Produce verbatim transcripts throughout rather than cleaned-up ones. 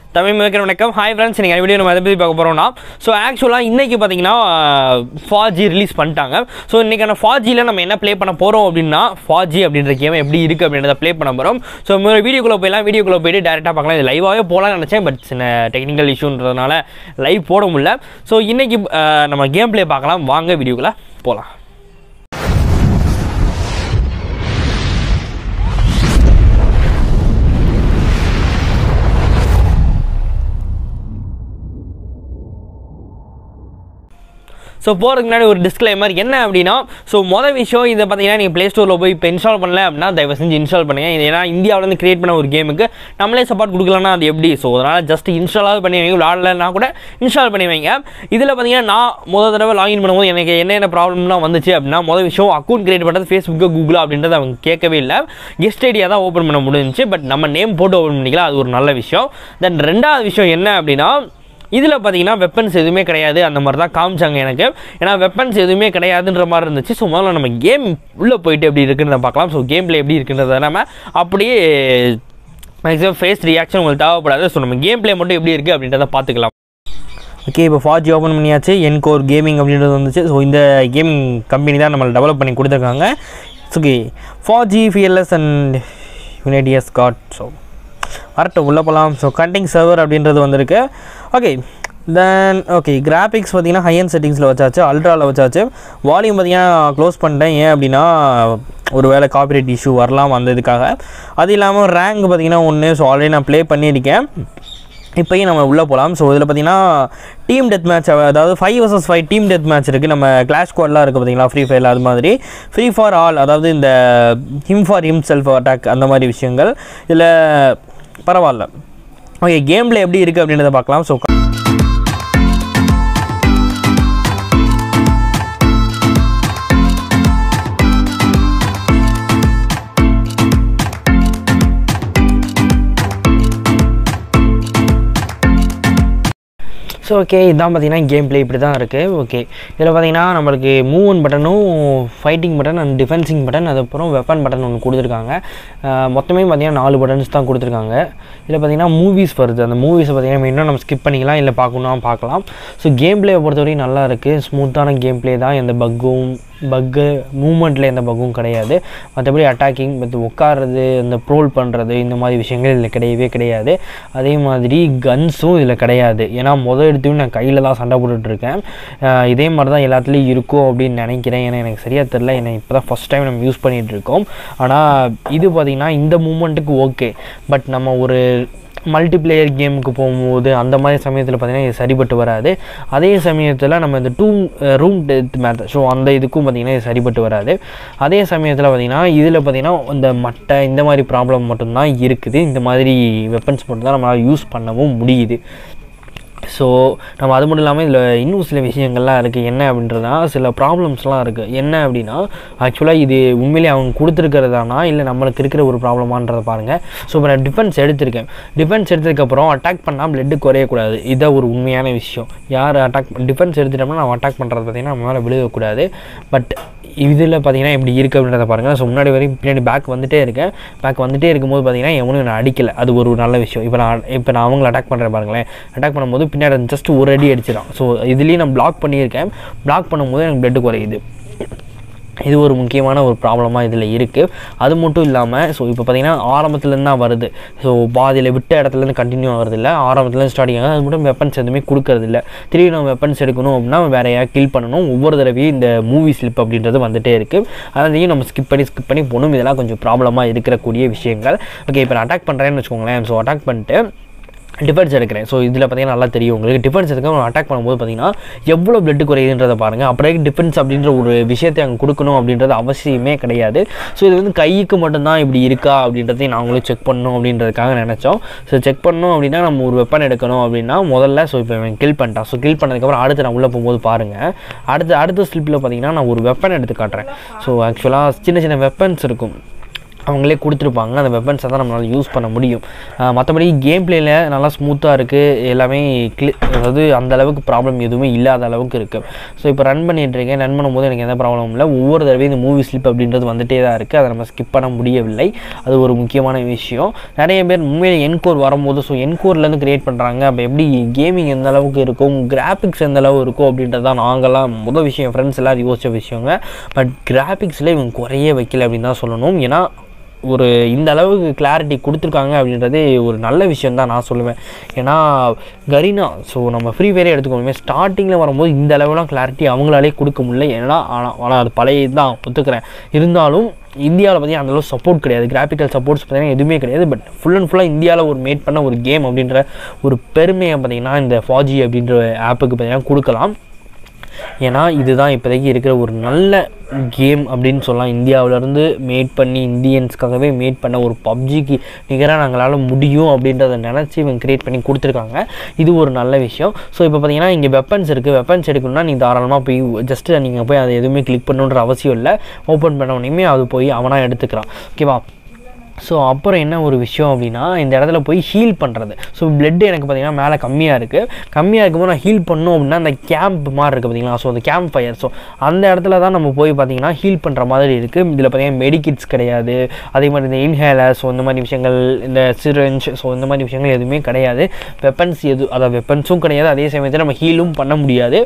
Tamil maker வணக்கம். Hi friends, நீங்கள் video நம்ம எதை பற்றி பார்க்க போகிறோம்னா, ஸோ ஆக்சுவலாக இன்றைக்கி பார்த்தீங்கன்னா ஃபau-g ரிலீஸ் பண்ணிட்டாங்க. ஸோ இன்றைக்கான ஃபau-gயில் நம்ம என்ன ப்ளே பண்ண போகிறோம் அப்படின்னா, ஃபau-g அப்படின்ற கேம் எப்படி இருக்குது அப்படின்றத ப்ளே பண்ண போகிறோம். ஸோ வீடியோக்குள்ளே போயிடலாம். வீடியோக்குள்ளே போய்ட்டு டேரெக்டாக பார்க்கலாம். இது லைவாகவே போகலான்னு நினச்சேன், பட் சின்ன டெக்னிக்கல் இஷ்யூன்றதுனால லைவ் போட முடியல. ஸோ இன்றைக்கி நம்ம கேம் ப்ளே பார்க்கலாம். வாங்க வீடியோக்குள்ளே போகலாம். ஸோ போகிறதுக்கு முன்னாடி ஒரு டிஸ்க்ளைமர் என்ன அப்படின்னா, ஸோ மொதல் விஷயம் இதை பார்த்தீங்கன்னா நீங்கள் ப்ளே ஸ்டோரில் போய் இப்போ இன்ஸ்டால் பண்ணல அப்படின்னா தயவு செஞ்சு இன்ஸ்டால் பண்ணுங்கள். இது ஏன்னா இந்தியாவிலேருந்து கிரியேட் பண்ண ஒரு கேமுக்கு நம்மளே சப்போர்ட் கொடுக்கலன்னா அது எப்படி? ஸோ அதனால் ஜஸ்ட் இன்ஸ்டாலாவது பண்ணி வைங்க. விளாடலன்னா கூட இன்ஸ்டால் பண்ணி வைங்க. இதில் பார்த்தீங்கன்னா நான் முதல் தடவை லாகின் பண்ணும்போது எனக்கு என்னென்ன ப்ராப்ளம்லாம் வந்துச்சு அப்படின்னா, மொதல் விஷயம் அக்கௌண்ட் கிரியேட் பண்ணுறது ஃபேஸ்புக்கு கூகுள் அப்படின்றது அவங்க கேட்கவே இல்லை. கெஸ்ட் ஐடியா தான் ஓப்பன் பண்ண முடிஞ்சிச்சு. பட் நம்ம நேம் போட்டு ஓப்பன் பண்ணிக்கலாம், அது ஒரு நல்ல விஷயம். தென் ரெண்டாவது விஷயம் என்ன அப்படின்னா, இதில் பார்த்தீங்கன்னா வெப்பன்ஸ் எதுவுமே கிடையாது. அந்த மாதிரி தான் காமிச்சாங்க எனக்கு. ஏன்னா வெப்பன்ஸ் எதுவுமே கிடையாதுன்ற மாதிரி இருந்துச்சு. ஸோ முதல்ல நம்ம கேம் உள்ளே போயிட்டு எப்படி இருக்குன்றத பார்க்கலாம். ஸோ கேம் பிளே எப்படி இருக்குன்றத நம்ம அப்படியே மேக்ஸிமம் ஃபேஸ் ரியாக்ஷன் உங்களுக்கு தேவைப்படாது. ஸோ நம்ம கேம் பிளே மட்டும் எப்படி இருக்குது அப்படின்றத பார்த்துக்கலாம். ஓகே, இப்போ ஃபau-g ஓப்பன் பண்ணியாச்சு. என்கோர் கேமிங் அப்படின்றது வந்துச்சு. ஸோ இந்த கேமிங் கம்பெனி தான் நம்மளை டெவலப் பண்ணி கொடுத்துருக்காங்க. Okay, FAU-G fearless and united guards. So வரட்டும் உள்ளே போகலாம். ஸோ கண்டிங் சர்வர் அப்படின்றது வந்திருக்கு. ஓகே, தென் ஓகே கிராஃபிக்ஸ் பார்த்தீங்கன்னா ஹை அண்ட் செட்டிங்ஸில் வச்சாச்சு, அல்ட்ராவில் வச்சாச்சு. வால்யூம் பார்த்தீங்கன்னா க்ளோஸ் பண்ணிட்டேன். ஏன் அப்படின்னா ஒரு வேளை காப்பிரைட் இஷ்யூ வரலாம் அந்த இதுக்காக. அது இல்லாமல் ரேங்க் பார்த்தீங்கன்னா ஒன்று. ஸோ ஆல்ரெடி நான் ப்ளே பண்ணியிருக்கேன். இப்போயும் நம்ம உள்ளே போகலாம். ஸோ இதில் பார்த்தீங்கன்னா டீம் டெத் மேட்ச், அதாவது five versus five team death match இருக்குது. நம்ம கிளாஷ் ஸ்குவாட்லாம் இருக்குது பார்த்தீங்களா, ஃப்ரீ ஃபயரில். அது மாதிரி ஃப்ரீ ஃபார் ஆல், அதாவது இந்த him for himself attack அந்த மாதிரி விஷயங்கள் இதில் பரவாயில்ல. ஓகே, கேம் பிளே எப்படி இருக்குது அப்படின்றத பார்க்கலாம். ஸோ ஸோ ஓகே, இதான் பார்த்தீங்கன்னா கேம் பிளே இப்படி தான் இருக்குது. ஓகே, இதில் பார்த்தீங்கன்னா நம்மளுக்கு மூவ் பட்டனும் fighting button and defensing button, அதுக்கப்புறம் வெப்பன் பட்டன் ஒன்று கொடுத்துருக்காங்க. மொத்தமே பார்த்தீங்கன்னா நாலு பட்டன்ஸ் தான் கொடுத்துருக்காங்க. இதில் பார்த்தீங்கன்னா மூவிஸ் வருது. அந்த மூவிஸை பார்த்தீங்கன்னா இன்னும் நம்ம ஸ்கிப் பண்ணிக்கலாம், இல்லை பார்க்கணும் பார்க்கலாம். ஸோ கேம் பிளேயை பொறுத்தவரைக்கும் நல்லா இருக்குது. ஸ்மூத்தான கேம் பிளே தான். எந்த பக்கும் பக்கு மூமெண்ட்டில் எந்த பக்கும் கிடையாது. மற்றபடி அட்டாக்கிங் மற்ற உட்கார்றது, இந்த ப்ரோல் பண்ணுறது, இந்த மாதிரி விஷயங்கள் இதில் கிடையவே கிடையாது. அதே மாதிரி கன்ஸும் இதில் கிடையாது. ஏன்னா முதல் எடுத்தும் நான் கையில் தான் சண்டை போட்டுட்ருக்கேன். இதே மாதிரி தான் எல்லாத்துலேயும் இருக்கும் அப்படின்னு நினைக்கிறேன். ஏன்னா எனக்கு சரியாக தெரில. ஏன்னா இப்போ தான் ஃபஸ்ட் டைம் நம்ம யூஸ் பண்ணிகிட்ருக்கோம். ஆனால் இது பார்த்திங்கன்னா இந்த மூமெண்ட்டுக்கு ஓகே. பட் நம்ம ஒரு மல்டிப்ளேயர் கேமுக்கு போகும்போது அந்த மாதிரி சமயத்தில் பார்த்திங்கன்னா இது சரிப்பட்டு வராது. அதே சமயத்தில் நம்ம இந்த two room death match, so அந்த இதுக்கும் பார்த்திங்கன்னா இது சரிப்பட்டு வராது. அதே சமயத்தில் பார்த்திங்கன்னா இதில் பார்த்திங்கன்னா இந்த மட்டை இந்த மாதிரி ப்ராப்ளம் மட்டும்தான் இருக்குது. இந்த மாதிரி வெப்பன்ஸ் மட்டும்தான் நம்மளால் யூஸ் பண்ணவும் முடியுது. ஸோ நம்ம அது மட்டும் இல்லாமல் இதில் இன்னும் சில விஷயங்கள்லாம் இருக்குது. என்ன அப்படின்றதுனா சில ப்ராப்ளம்ஸ்லாம் இருக்குது. என்ன அப்படின்னா ஆக்சுவலாக இது உண்மையிலே அவங்க கொடுத்துருக்கிறதானா இல்லை நம்மளுக்கு இருக்கிற ஒரு ப்ராப்ளமான்றதை பாருங்கள். ஸோ இப்போ நான் டிஃபென்ஸ் எடுத்திருக்கேன். டிஃபென்ஸ் எடுத்ததுக்கப்புறம் அட்டாக் பண்ணால் பிளட்டு குறையக்கூடாது. இதான் ஒரு உண்மையான விஷயம். யார் அட்டாக் டிஃபென்ஸ் எடுத்துட்டோம்னா நம்ம அட்டாக் பண்ணுறது பார்த்திங்கன்னா நம்ம மேலே விழுகக்கூடாது. பட் இதில் பார்த்திங்கன்னா எப்படி இருக்குது அப்படின்றத பாருங்கள். ஸோ முன்னாடி வரைக்கும் பின்னாடி பேக் வந்துகிட்டே இருக்கேன். பேக் வந்துகிட்டே இருக்கும்போது பார்த்திங்கன்னா எவனும் நான் அடிக்கலை. அது ஒரு நல்ல விஷயம். இப்போ நான் இப்போ நான் அவங்கள அட்டாக் பண்ணுறேன் பாருங்களேன். அட்டாக் பண்ணும்போது பின்னாடி ஜஸ்ட் ஒரு அடி அடிச்சிடும். ஸோ இதுலேயும் நான் பிளாக் பண்ணியிருக்கேன். பிளாக் பண்ணும்போது எனக்கு பிளட்டு குறையுது. இது ஒரு முக்கியமான ஒரு ப்ராப்ளமாக இதில் இருக்குது. அது மட்டும் இல்லாமல் ஸோ இப்போ பார்த்திங்கன்னா ஆரம்பத்துலேருந்து தான் வருது. ஸோ பாதியில் விட்ட இடத்துலேருந்து கண்டினியூ ஆகிறது இல்லை, ஆரம்பத்துலேருந்து ஸ்டார்டிங் ஆகுது. அது மட்டும் வெப்பன்ஸ் எதுவுமே கொடுக்கறது இல்லை. திரும்பி நம்ம வெப்பன்ஸ் எடுக்கணும் அப்படின்னா வேறு யாராவது கில் பண்ணணும். ஒவ்வொரு தடவையும் இந்த மூவி ஸ்லிப் அப்படின்றது வந்துகிட்டே இருக்குது. அதையும் நம்ம ஸ்கிப் பண்ணி ஸ்கிப் பண்ணி போகணும். இதெல்லாம் கொஞ்சம் ப்ராப்ளமாக இருக்கக்கூடிய விஷயங்கள். ஓகே, இப்போ நான் அட்டாக் பண்ணுறேன்னு வச்சுக்கோங்களேன். ஸோ அட்டாக் பண்ணிட்டு டிஃபென்ஸ் எடுக்கிறேன். ஸோ இதில் பார்த்தீங்கன்னா நல்லா தெரியும் உங்களுக்கு. டிஃபென்ஸ் எடுக்க அட்டாக் பண்ணும்போது பார்த்தீங்கன்னா எவ்வளோ பிளட்டு குறையுதுன்றதை பாருங்கள். அப்புறம் டிஃபென்ஸ் அப்படின்ற ஒரு விஷயத்தை அங்கே கொடுக்கணும் அப்படின்றது அவசியமே கிடையாது. ஸோ இது வந்து கைக்கு மட்டும்தான் இப்படி இருக்கா அப்படின்றதையும் நாங்களும் செக் பண்ணணும் அப்படின்றதுக்காக நினச்சோம். ஸோ செக் பண்ணணும் அப்படின்னா நம்ம ஒரு வெப்பன் எடுக்கணும் அப்படின்னா முதல்ல ஸோ இப்போ இவன் கில் பண்ணிட்டான். ஸோ கில் பண்ணதுக்கப்புறம் அடுத்து நான் உள்ளே போகும்போது பாருங்கள், அடுத்து அடுத்த ஸ்லிப்பில் பார்த்தீங்கன்னா நான் ஒரு வெப்பன் எடுத்து காட்டுறேன். ஸோ ஆக்சுவலாக சின்ன சின்ன வெப்பன்ஸ் இருக்கும். அவங்களே கொடுத்துருப்பாங்க. அந்த வெப்பன்ஸை தான் நம்மளால் யூஸ் பண்ண முடியும். மற்றபடி கேம் பிளேயில் நல்லா ஸ்மூத்தாக இருக்குது, எல்லாமே கிளி அதாவது அந்த அளவுக்கு ப்ராப்ளம் எதுவுமே இல்லாத அளவுக்கு இருக்குது. ஸோ இப்போ ரன் பண்ணிகிட்ருக்கேன். ரன் பண்ணும்போது எனக்கு எந்த ப்ராப்ளமும் இல்லை. ஒவ்வொரு தடவையும் இந்த மூவி ஸ்லிப் அப்படின்றது வந்துகிட்டே தான் இருக்குது. அதை நம்ம ஸ்கிப் பண்ண முடியவில்லை. அது ஒரு முக்கியமான விஷயம். நிறைய பேர் உண்மையில் என்கோர் வரும்போது ஸோ என்கோர்லேருந்து க்ரியேட் பண்ணுறாங்க, அப்போ எப்படி கேமிங் எந்த அளவுக்கு இருக்கும், கிராஃபிக்ஸ் எந்த அளவு இருக்கும் அப்படின்றது தான் நாங்கள்லாம் முதல் விஷயம் ஃப்ரெண்ட்ஸ் எல்லோரும் யோசிச்ச விஷயங்க. பட் கிராஃபிக்ஸில் இவங்க குறைய வைக்கல அப்படின்னு தான் சொல்லணும். ஏன்னா ஒரு இந்த அளவுக்கு கிளாரிட்டி கொடுத்துருக்காங்க அப்படின்றதே ஒரு நல்ல விஷயம் தான் நான் சொல்லுவேன். ஏன்னா கரீனா ஸோ நம்ம ஃப்ரீ ஃபயரே எடுத்துக்கோமே, ஸ்டார்டிங்கில் வரும்போது இந்த அளவுலாம் கிளாரிட்டி அவங்களாலே கொடுக்க முடியல. ஏன்னா ஆனால் ஆனால் அது பழைய தான் ஒத்துக்கிறேன். இருந்தாலும் இந்தியாவில் பார்த்தீங்கன்னா அந்தளவு சப்போர்ட் கிடையாது, கிராஃபிக்கல் சப்போர்ட்ஸ் பார்த்தீங்கன்னா எதுவுமே கிடையாது. பட் ஃபுல் அண்ட் ஃபுல்லாக இந்தியாவில் ஒரு மேட் பண்ண ஒரு கேம் அப்படின்ற ஒரு பெருமையை பார்த்திங்கன்னா இந்த ஃபாஜி அப்படின்ற ஆப்புக்கு பார்த்திங்கன்னா கொடுக்கலாம். ஏன்னா இதுதான் இப்போதைக்கு இருக்கிற ஒரு நல்ல கேம் அப்படின்னு சொல்லலாம். இந்தியாவிலேருந்து மேட் பண்ணி இந்தியன்ஸ்க்காகவே மேட் பண்ண ஒரு பப்ஜிக்கு நிகராக நாங்களால் முடியும் அப்படின்றத நினச்சி இவங்க க்ரியேட் பண்ணி கொடுத்துருக்காங்க. இது ஒரு நல்ல விஷயம். ஸோ இப்போ பார்த்தீங்கன்னா இங்கே வெப்பன்ஸ் இருக்குது. வெப்பன்ஸ் எடுக்கணும்னா நீங்கள் தாராளமாக போய் ஜஸ்ட்டு நீங்கள் போய் அதை எதுவுமே கிளிக் பண்ணணுன்ற அவசியம் இல்லை. ஓப்பன் பண்ண உடனே அது போய் அவனாக எடுத்துக்கிறான். ஓகேவா? ஸோ அப்புறம் என்ன ஒரு விஷயம் அப்படின்னா இந்த இடத்துல போய் ஹீல் பண்ணுறது. ஸோ பிளட் எனக்கு பார்த்திங்கன்னா மேலே கம்மியாக இருக்குது. கம்மியாக இருக்கும்போது நான் ஹீல் பண்ணணும் அப்படின்னா அந்த கேம்ப் மாதிரி இருக்குது பார்த்திங்களா, ஸோ அந்த கேம்ப் ஃபயர். ஸோ அந்த இடத்துல தான் நம்ம போய் பார்த்திங்கன்னா ஹீல் பண்ணுற மாதிரி இருக்குது. இதில் பார்த்திங்கன்னா மெடிக்கிட்ஸ் கிடையாது. அதே மாதிரி இந்த இன்ஹேலர் ஸோ இந்த மாதிரி விஷயங்கள், இந்த சிரஞ்ச் ஸோ இந்த மாதிரி விஷயங்கள் எதுவுமே கிடையாது. வெப்பன்ஸ் எது அதாவது வெப்பன்ஸும் கிடையாது. அதே சமயத்தில் நம்ம ஹீலும் பண்ண முடியாது.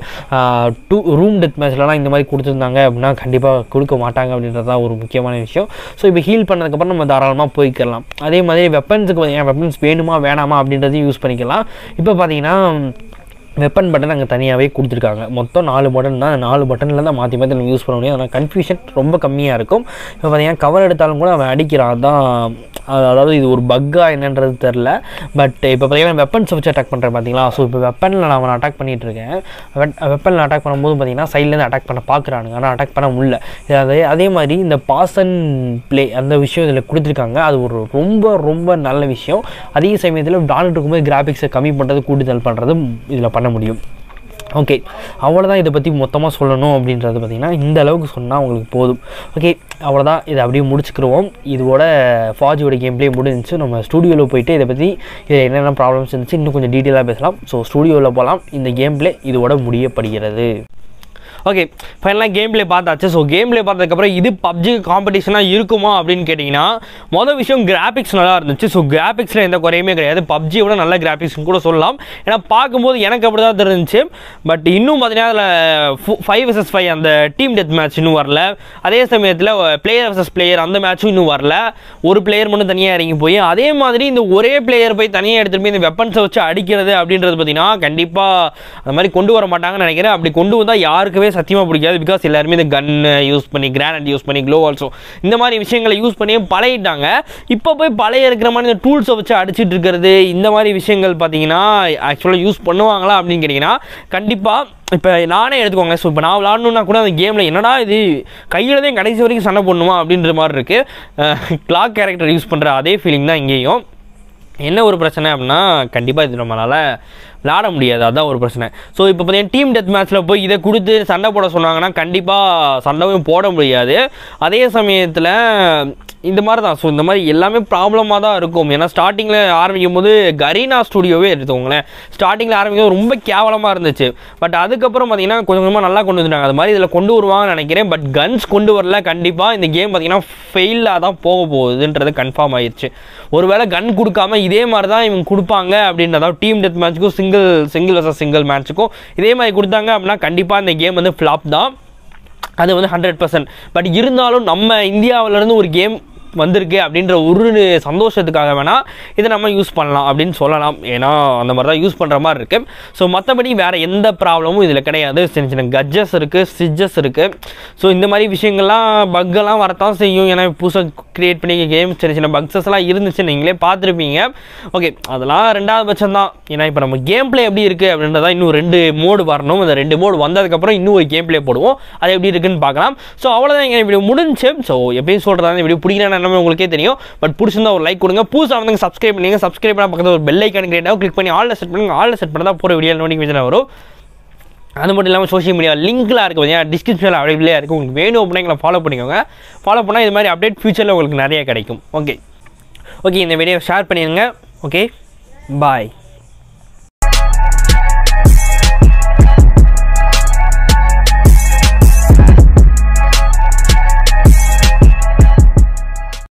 டூ ரூம் டெத் மேட்ச்லலாம் இந்த மாதிரி கொடுத்துருந்தாங்க அப்படின்னா கண்டிப்பாக கொடுக்க மாட்டாங்க அப்படின்றது தான் ஒரு முக்கியமான விஷயம். ஸோ இப்போ ஹீல் பண்ணதுக்கப்புறம் நம்ம தாராளமாக போய்க்கலாம். அதே மாதிரி வெப்பன்ஸுக்கு பார்த்தீங்கன்னா வெப்பன்ஸ் வேணுமா வேணாமா அப்படின்றதையும் யூஸ் பண்ணிக்கலாம். இப்போ பார்த்தீங்கன்னா வெப்பன் பட்டன் அங்கே தனியாகவே கொடுத்துருக்காங்க. மொத்தம் நாலு பட்டன் தான். நாலு பட்டனில் தான் மாற்றி மாற்றி நம்ம யூஸ் பண்ண முடியும். ஆனால் கன்ஃபியூஷன் ரொம்ப கம்மியாக இருக்கும். இப்போ பார்த்தீங்கன்னா கவர் எடுத்தாலும் கூட அவன் அடிக்கிறான். தான் அதாவது இது ஒரு பக்கா என்னன்றது தெரில. பட் இப்போ பார்த்தீங்கன்னா வெப்பன்ஸை வச்சு அட்டாக் பண்ணுறேன் பார்த்தீங்களா. ஸோ இப்போ வெப்பனில் நான் அவனை அட்டாக் பண்ணிகிட்டு இருக்கேன். வெப்பனில் அட்டாக் பண்ணும்போது பார்த்தீங்கன்னா சைட்லேருந்து அட்டாக் பண்ண பார்க்குறானுங்க, ஆனால் அட்டாக் பண்ண முடியல. அதே அதே மாதிரி இந்த பாஸ் அண்ட் ப்ளே அந்த விஷயம் இதில் கொடுத்துருக்காங்க. அது ஒரு ரொம்ப ரொம்ப நல்ல விஷயம். அதே சமயத்தில் விளாண்டுட்டு இருக்கும்போது கிராஃபிக்ஸை கம்மி பண்ணுறது கூடுதல் பண்ணுறது இதில் பண்ண முடியும். ஓகே, அவ்வளோதான். இதை பற்றி மொத்தமாக சொல்லணும் அப்படின்றது பார்த்திங்கன்னா இந்த அளவுக்கு சொன்னால் உங்களுக்கு போதும். ஓகே, அவ்வளோதான். இதை அப்படியே முடிச்சுக்கிடுவோம். இதோட ஃபாஜியோட கேம் பிளே முடிஞ்சிச்சு. நம்ம ஸ்டூடியோவில் போயிட்டு இதை பற்றி இதில் என்னென்ன ப்ராப்ளம்ஸ் இருந்துச்சு இன்னும் கொஞ்சம் டீட்டெயிலாக பேசலாம். ஸோ ஸ்டூடியோவில் போகலாம். இந்த கேம் பிளே இதோட முடியப்படுகிறது. ஓகே, ஃபைனலாக கேம் பிளே பார்த்தாச்சு. ஸோ கேம் பிளே பார்த்ததுக்கப்புறம் இது பப்ஜி காம்படிஷனாக இருக்குமா அப்படின்னு கேட்டிங்கன்னா மொதல் விஷயம் கிராஃபிக்ஸ் நல்லா இருந்துச்சு. ஸோ கிராஃபிக்ஸில் எந்த குறையுமே கிடையாது. பப்ஜியோட நல்ல கிராஃபிக்ஸ்னு கூட சொல்லலாம். ஏன்னா பார்க்கும்போது எனக்கு அப்படி தான் தெரிஞ்சிச்சு. பட் இன்னும் பார்த்தீங்கன்னா அதில் ஃபைவ் வர்சஸ் ஃபைவ் அந்த டீம் டெத் மேட்ச் இன்னும் வரல. அதே சமயத்தில் பிளேயர் வர்சஸ் பிளேயர் அந்த மேட்சும் இன்னும் வரல. ஒரு பிளேயர் மட்டும் தனியாக இறங்கி போய் அதே மாதிரி இந்த ஒரே பிளேயர் போய் தனியாக எடுத்துகிட்டு போய் இந்த வெப்பன்ஸை வச்சு அடிக்கிறது அப்படின்றது பார்த்தீங்கன்னா கண்டிப்பாக அந்த மாதிரி கொண்டு வர மாட்டாங்கன்னு நினைக்கிறேன். அப்படி கொண்டு வந்தால் யாருக்குமே சத்தியமாக பிடிக்காது. பிகாஸ் எல்லாருமே இந்த கன் யூஸ் பண்ணி கிரானட் யூஸ் பண்ணி க்ளோ ஆல்சோ இந்த மாதிரி விஷயங்களை யூஸ் பண்ணி பழகிட்டாங்க. இப்போ போய் பழைய இருக்கிற மாதிரி இந்த டூல்ஸை வச்சு அடிச்சுட்டு இருக்கிறது இந்த மாதிரி விஷயங்கள் பார்த்தீங்கன்னா ஆக்சுவலாக யூஸ் பண்ணுவாங்களா அப்படின்னு கேட்டிங்கன்னா கண்டிப்பாக இப்போ நானே எடுத்துக்கோங்க. ஸோ இப்போ நான் விளாடணுன்னா கூட அந்த கேமில் என்னடா இது கையில் தான் கடைசி வரைக்கும் சண்டை போடணுமா அப்படின்ற மாதிரி இருக்குது. கிளாக் கேரக்டர் யூஸ் பண்ணுற அதே ஃபீலிங் தான் இங்கேயும். என்ன ஒரு பிரச்சனை அப்படின்னா கண்டிப்பாக இது நம்மளால் விளாட முடியாது. அதுதான் ஒரு பிரச்சனை. ஸோ இப்போ பார்த்தீங்கன்னா டீம் டெத் மேட்ச்சில் போய் இதை கொடுத்து சண்டை போட சொன்னாங்கன்னா கண்டிப்பாக சண்டையும் போட முடியாது. அதே சமயத்தில் இந்த மாதிரி தான். ஸோ இந்த மாதிரி எல்லாமே ப்ராப்ளமாக தான் இருக்கும். ஏன்னா ஸ்டார்டிங்கில் ஆரம்பிக்கும் போது கரீனா ஸ்டுடியோவே எடுத்துக்கோங்களேன். ஸ்டார்டிங்கில் ஆரம்பிக்கும் போது ரொம்ப கேவலமாக இருந்துச்சு. பட் அதுக்கப்புறம் பார்த்தீங்கன்னா கொஞ்சம் கொஞ்சமாக நல்லா கொண்டு வந்துட்டாங்க. அது மாதிரி இதில் கொண்டு வருவாங்கன்னு நினைக்கிறேன். பட் கன்ஸ் கொண்டு வரல. கண்டிப்பாக இந்த கேம் பார்த்தீங்கன்னா ஃபெயிலாக தான் போக போகுதுன்றது கன்ஃபார்ம் ஆயிடுச்சு. ஒருவேளை கன் கொடுக்காம இதே மாதிரி தான் இவங்க கொடுப்பாங்க அப்படின்றதா டீம் டெத் மேட்ச்சுக்கும் சிங்கிள் சிங்கிள் வர்சஸ் சிங்கிள் மேட்ச்சுக்கும் இதே மாதிரி கொடுத்தாங்க அப்படின்னா கண்டிப்பாக இந்த கேம் வந்து ஃப்ளாப் தான். அது வந்து ஹண்ட்ரட் பர்சன்ட். பட் இருந்தாலும் நம்ம இந்தியாவிலேருந்து ஒரு கேம் வந்திருக்கு அப்படின்ற ஒரு சந்தோஷத்துக்காக வேணால் இதை நம்ம யூஸ் பண்ணலாம் அப்படின்னு சொல்லலாம். ஏன்னா அந்த மாதிரி தான் யூஸ் பண்ணுற மாதிரி இருக்குது. ஸோ மற்றபடி வேறு எந்த ப்ராப்ளமும் இதில் கிடையாது. சின்ன சின்ன கட்ஜஸ் இருக்குது, ஸ்டிச்சஸ் இருக்குது. ஸோ இந்த மாதிரி விஷயங்கள்லாம் பக்கெல்லாம் வரத்தான் செய்யும். ஏன்னா புதுசாக க்ரியேட் பண்ணி கேம் சின்ன சின்ன பக்ஸஸ்லாம் இருந்துச்சு, நீங்களே பார்த்துருப்பீங்க. ஓகே, அதெல்லாம் ரெண்டாவது பட்சம் தான். ஏன்னா இப்போ நம்ம கேம் பிளே எப்படி இருக்குது அப்படின்றதா இன்னும் ரெண்டு மோடு வரணும். அந்த ரெண்டு மோடு வந்ததுக்கப்புறம் இன்னும் ஒரு கேம் பிளே போடுவோம். அது எப்படி இருக்குன்னு பார்க்கலாம். ஸோ அவ்வளோதான் எங்கள் வீடியோ முடிஞ்சு. ஸோ எப்பயும் சொல்கிறதா இந்த வீடியோ பிடிக்கிறேன் எல்லாமே உங்களுக்கே தெரியும். பட் பிடிச்சிருந்தா ஒரு லைக் கொடுங்க. புதுசாக வந்து சப்ஸ்கிரைப் பண்ணுங்க. சப்ஸ்கிரைப் பண்ண பக்கத்தில் ஒரு பெல் ஐக்கான் கிரியேட் ஆகும். கிளிக் பண்ணி ஆல்ல செட் பண்ணுங்க. ஆல்ல செட் பண்ணால் தான் போகிற வீடியோ நோட்டிஃபிகேஷன் வரும். அது மட்டும் இல்லாமல் சோஷியல் மீடியா லிங்க்லாம் இருக்குது பார்த்தீங்கன்னா டிஸ்கிரிப்ஷனில் அவைலபிளாக இருக்குது. உங்களுக்கு வேணும் அப்படின்னா எங்களை ஃபாலோ பண்ணிக்கோங்க. ஃபாலோ பண்ணால் இது மாதிரி அப்டேட் ஃபியூச்சரில் உங்களுக்கு நிறைய கிடைக்கும். ஓகே ஓகே இந்த வீடியோ ஷேர் பண்ணிடுங்க. ஓகே பாய்.